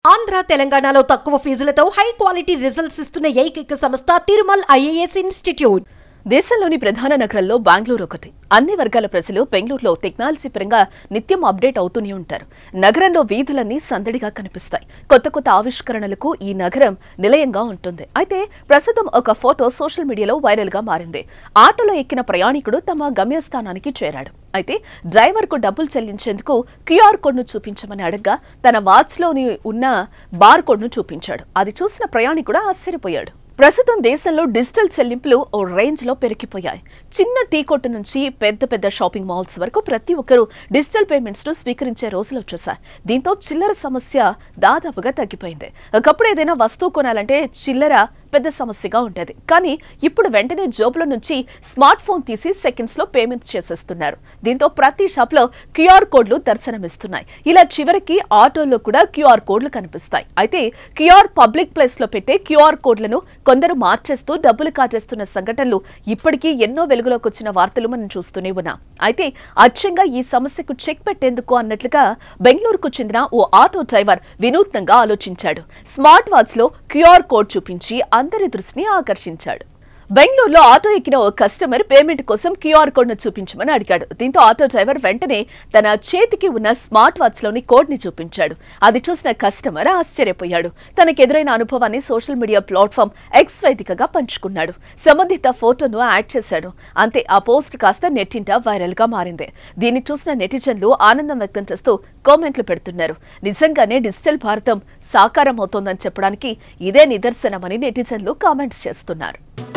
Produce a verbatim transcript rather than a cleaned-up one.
ఆంధ్ర తెలంగాణలో తక్కువ ఫీజులతో high quality results ఇస్తున్న ఏకైక సంస్థ తిరుమల్ ఐఏఎస్ ఇన్స్టిట్యూట్. దేశంలోని ప్రధాన నగరాల్లో బెంగళూరు ఒకటి. అన్ని వర్గాల ప్రజలు బెంగళూరులో టెక్నాలజీ పరంగా నిత్యం అప్డేట్ అవుతూనే ఉంటారు. నగరంలో వీధులన్నీ సందడిగా కనిపిస్తాయి. కొత్త కొత్త ఆవిష్కరణలకు ఈ నగరం నిలయంగా ఉంటుంది. అయితే ప్రస్తుతం ఒక ఫోటో సోషల్ మీడియాలో వైరల్ గా మారింది. ఆటోలో ఎక్కిన ప్రయాణికుడు తమ గమ్యస్థానానికి చేరాడు. అయితే డ్రైవర్ కు డబ్బులు చెల్లించేందుకు క్యూఆర్ కోడ్ ను చూపించమని అడగ్గా తన వాచ్ లోని ఉన్న బార్ కోడ్ ను చూపించాడు. అది చూసిన ప్రయాణికుడు ఆశ్చర్యపోయాడు. ప్రస్తుతం దేశంలో డిజిటల్ చెల్లింపులు ఓ రేంజ్ లో పెరిగిపోయాయి. చిన్న టీ కొట్టు నుంచి పెద్ద పెద్ద షాపింగ్ మాల్స్ వరకు ప్రతి ఒక్కరూ డిజిటల్ పేమెంట్స్ ను స్వీకరించే రోజులు వచ్చేసాయి. దీంతో చిల్లర సమస్య దాదాపుగా తగ్గిపోయింది. ఒకప్పుడు ఏదైనా వస్తువు కొనాలంటే చిల్లర పెద్ద సమస్యగా ఉండేది. కానీ ఇప్పుడు వెంటనే జోబుల నుంచి స్మార్ట్ ఫోన్ తీసి సెకండ్స్ లో పేమెంట్స్ చేసేస్తున్నారు. దీంతో ప్రతి షాప్ లో క్యూఆర్ కోడ్లు దర్శనమిస్తున్నాయి. ఇలా చివరికి ఆటోల్లో కూడా క్యూఆర్ కోడ్లు కనిపిస్తాయి. అయితే క్యూఆర్ పబ్లిక్ ప్లేస్ లో పెట్టే క్యూఆర్ కోడ్లను కొందరు మార్చేస్తూ డబ్బులు కాజేస్తున్న సంఘటనలు ఇప్పటికీ ఎన్నో వెలుగులోకి వచ్చిన వార్తలు మనం చూస్తూనే ఉన్నాం. అయితే అచ్చంగా ఈ సమస్యకు చెక్ పెట్టేందుకు అన్నట్లుగా బెంగళూరుకు చెందిన ఓ ఆటో డ్రైవర్ వినూత్నంగా ఆలోచించాడు. స్మార్ట్ వాచ్ లో క్యూఆర్ కోడ్ చూపించి అందరి దృష్టిని ఆకర్షించాడు. బెంగళూరులో ఆటో ఎక్కిన ఓ కస్టమర్ పేమెంట్ కోసం క్యూఆర్ కోడ్ ను చూపించమని అడిగాడు. దీంతో ఆటో డ్రైవర్ వెంటనే తన చేతికి ఉన్న స్మార్ట్ వాచ్ లోని కోడ్ ని చూపించాడు. అది చూసిన కస్టమర్ ఆశ్చర్యపోయాడు. తనకు ఎదురైన అనుభవాన్ని సోషల్ మీడియా ప్లాట్ఫామ్ ఎక్స్ వేదికగా పంచుకున్నాడు. సంబంధిత ఫోటోను యాడ్ చేశాడు. అంతే ఆ పోస్ట్ కాస్త నెట్టింట వైరల్ గా మారింది. దీన్ని చూసిన నెటిజన్లు ఆనందం వ్యక్తం చేస్తూ కామెంట్లు పెడుతున్నారు. నిజంగానే డిజిటల్ భారతం సాకారం అవుతోందని చెప్పడానికి ఇదే నిదర్శనమని నెటిజన్లు కామెంట్స్ చేస్తున్నారు.